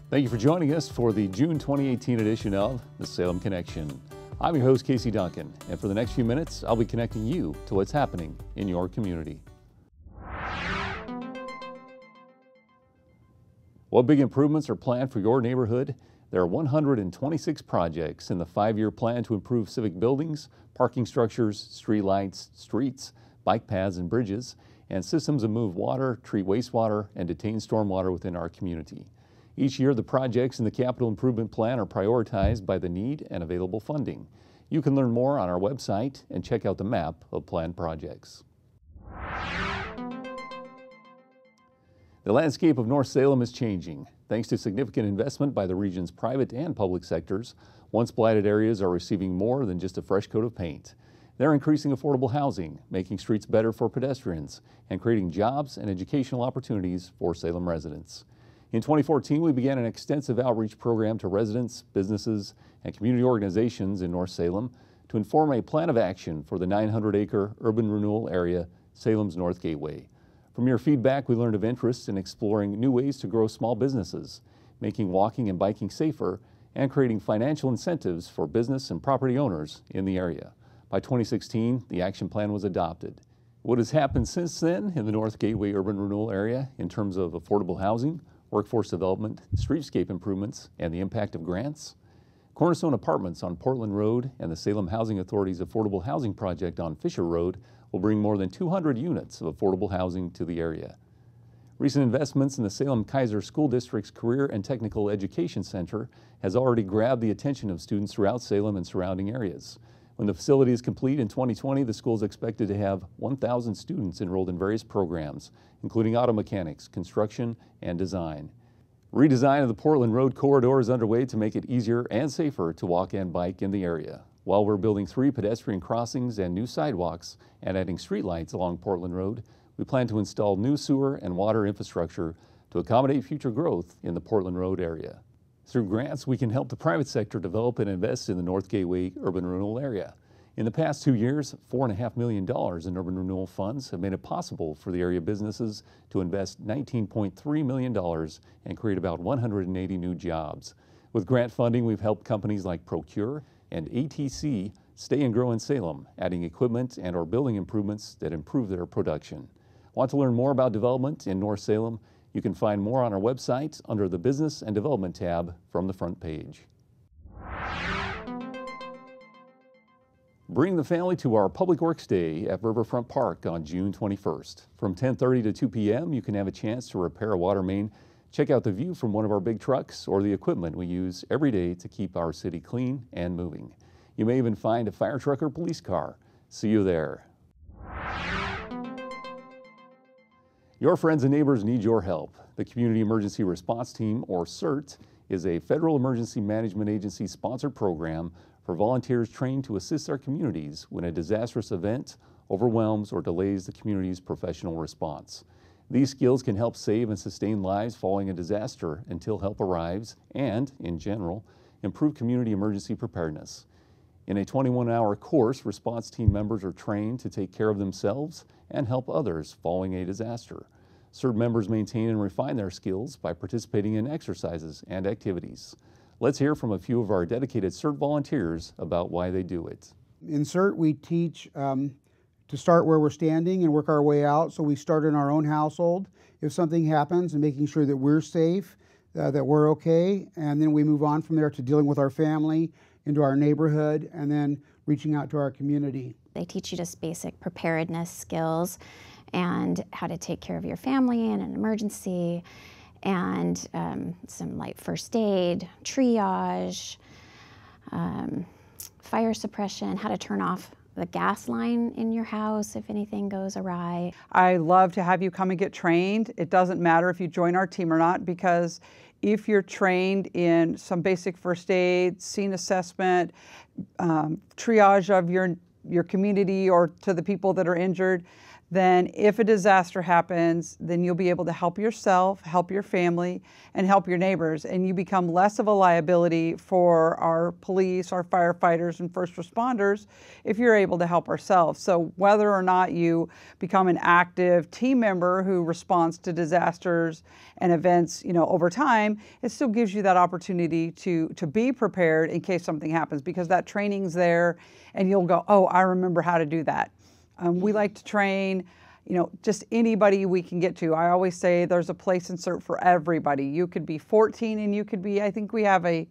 Thank you for joining us for the June 2018 edition of the Salem Connection. I'm your host, Casey Duncan, and for the next few minutes, I'll be connecting you to what's happening in your community. What big improvements are planned for your neighborhood? There are 126 projects in the 5-year plan to improve civic buildings, parking structures, streetlights, streets, bike paths and bridges, and systems that move water, treat wastewater, and detain stormwater within our community. Each year, the projects in the Capital Improvement Plan are prioritized by the need and available funding. You can learn more on our website and check out the map of planned projects. The landscape of North Salem is changing. Thanks to significant investment by the region's private and public sectors, once blighted areas are receiving more than just a fresh coat of paint. They're increasing affordable housing, making streets better for pedestrians, and creating jobs and educational opportunities for Salem residents. In 2014, we began an extensive outreach program to residents, businesses, and community organizations in North Salem to inform a plan of action for the 900-acre urban renewal area, Salem's North Gateway. From your feedback, we learned of interest in exploring new ways to grow small businesses, making walking and biking safer, and creating financial incentives for business and property owners in the area. By 2016, the action plan was adopted. What has happened since then in the North Gateway urban renewal area in terms of affordable housing, workforce development, streetscape improvements, and the impact of grants? Cornerstone Apartments on Portland Road and the Salem Housing Authority's affordable housing project on Fisher Road will bring more than 200 units of affordable housing to the area. Recent investments in the Salem-Keizer School District's Career and Technical Education Center has already grabbed the attention of students throughout Salem and surrounding areas. When the facility is complete in 2020, the school is expected to have 1,000 students enrolled in various programs, including auto mechanics, construction, and design. Redesign of the Portland Road corridor is underway to make it easier and safer to walk and bike in the area. While we're building 3 pedestrian crossings and new sidewalks and adding streetlights along Portland Road, we plan to install new sewer and water infrastructure to accommodate future growth in the Portland Road area. Through grants, we can help the private sector develop and invest in the North Gateway urban renewal area. In the past 2 years, $4.5 million in urban renewal funds have made it possible for the area businesses to invest $19.3 million and create about 180 new jobs. With grant funding, we've helped companies like Procure and ATC stay and grow in Salem, adding equipment and/or building improvements that improve their production. Want to learn more about development in North Salem? You can find more on our website under the Business and Development tab from the front page. Bring the family to our Public Works Day at Riverfront Park on June 21st. From 10:30 to 2 p.m., you can have a chance to repair a water main, check out the view from one of our big trucks, or the equipment we use every day to keep our city clean and moving. You may even find a fire truck or police car. See you there. Your friends and neighbors need your help. The Community Emergency Response Team, or CERT, is a federal emergency management agency sponsored program for volunteers trained to assist our communities when a disastrous event overwhelms or delays the community's professional response. These skills can help save and sustain lives following a disaster until help arrives and, in general, improve community emergency preparedness. In a 21-hour course, response team members are trained to take care of themselves and help others following a disaster. CERT members maintain and refine their skills by participating in exercises and activities. Let's hear from a few of our dedicated CERT volunteers about why they do it. In CERT, we teach to start where we're standing and work our way out. So we start in our own household if something happens and making sure that we're safe, that we're okay, and then we move on from there to dealing with our family, into our neighborhood, and then reaching out to our community. They teach you just basic preparedness skills and how to take care of your family in an emergency, and some light first aid, triage, fire suppression, how to turn off the gas line in your house if anything goes awry. I love to have you come and get trained. It doesn't matter if you join our team or not, because if you're trained in some basic first aid, scene assessment, triage of your community or to the people that are injured, then if a disaster happens, then you'll be able to help yourself, help your family, and help your neighbors. And you become less of a liability for our police, our firefighters, and first responders if you're able to help ourselves. So whether or not you become an active team member who responds to disasters and events, over time, it still gives you that opportunity to be prepared in case something happens, because that training's there and you'll go, oh, I remember how to do that. We like to train, just anybody we can get to. I always say there's a place in CERT for everybody. You could be 14 and you could be, I think we have a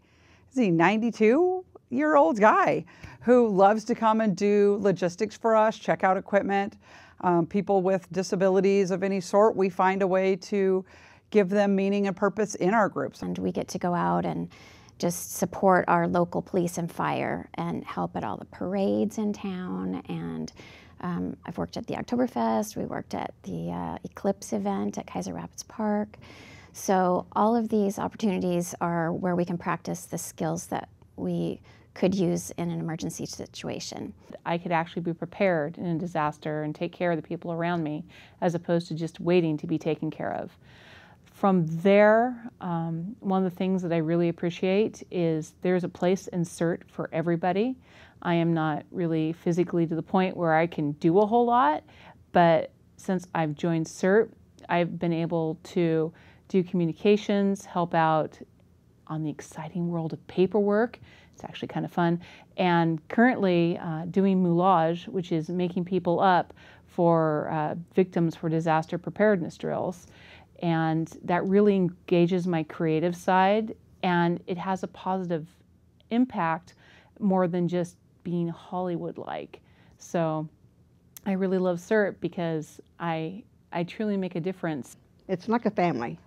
92-year-old guy who loves to come and do logistics for us, check out equipment. People with disabilities of any sort, we find a way to give them meaning and purpose in our groups. And we get to go out and just support our local police and fire and help at all the parades in town. And I've worked at the Oktoberfest, we worked at the Eclipse event at Kaiser Rapids Park. So all of these opportunities are where we can practice the skills that we could use in an emergency situation. I could actually be prepared in a disaster and take care of the people around me, as opposed to just waiting to be taken care of. From there, one of the things that I really appreciate is there's a place in CERT for everybody. I am not really physically to the point where I can do a whole lot, but since I've joined CERT, I've been able to do communications, help out on the exciting world of paperwork. It's actually kind of fun. And currently doing moulage, which is making people up for victims for disaster preparedness drills. And that really engages my creative side, and it has a positive impact more than just being Hollywood-like. So I really love CERT because I truly make a difference. It's like a family.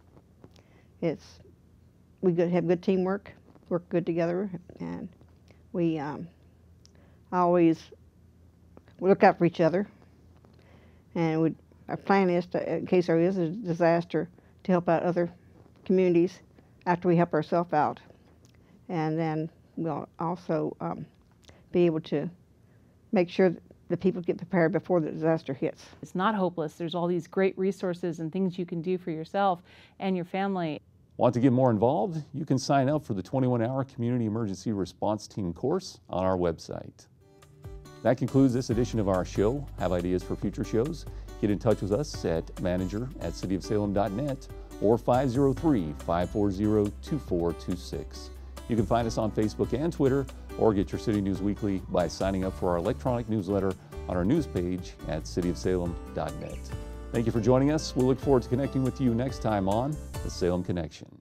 We have good teamwork, work good together, and we always look out for each other. And our plan is to, in case there is a disaster, to help out other communities after we help ourselves out. And then we'll also be able to make sure that people get prepared before the disaster hits. It's not hopeless. There's all these great resources and things you can do for yourself and your family. Want to get more involved? You can sign up for the 21-hour Community Emergency Response Team course on our website. That concludes this edition of our show. Have ideas for future shows? Get in touch with us at manager@cityofsalem.net or 503-540-2426. You can find us on Facebook and Twitter, or get your City News Weekly by signing up for our electronic newsletter on our news page at cityofsalem.net. Thank you for joining us. We'll look forward to connecting with you next time on The Salem Connection.